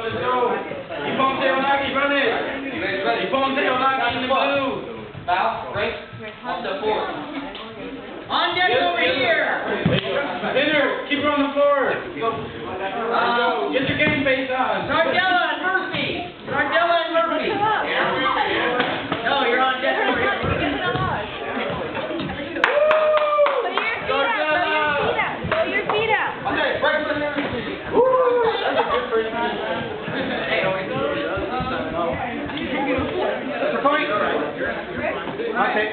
let's go. Keep on Teonaki, run it. Keep on Teonaki in the blue. Foul, break, on the floor. On deck over here. Dinner, keep her on the floor. Get your game face on. Nardella and Murphy. Nardella and Murphy. No, you're on deck over here. Throw your feet up. Okay, break for the That's a good first time. Hey, over here. That's a point. Okay.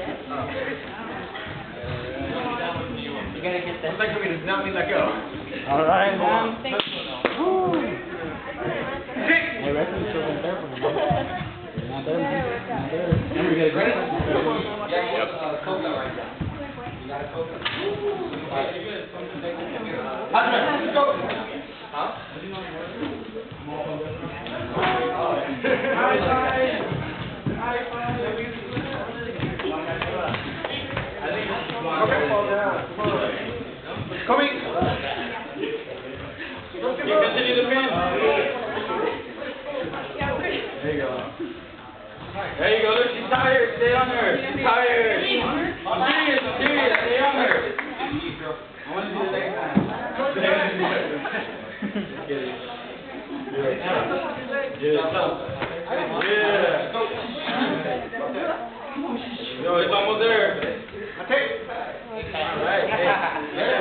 You gotta get that. Like me does not mean let go. All right, man. Woo. Hey, reference still in there for me. Not there, man. Not there. Remember, you got a great. Yep. Coca right now. You got a Coca. Let's go. Huh? High five. High five. Okay, fall down. Coming. You continue the pin. There you go. There you go. Look, she's tired. Stay on her. She's tired. I'm serious. Stay on her. I want to do the next time. Yeah. Yo, it's almost there. Okay. All right. Hey.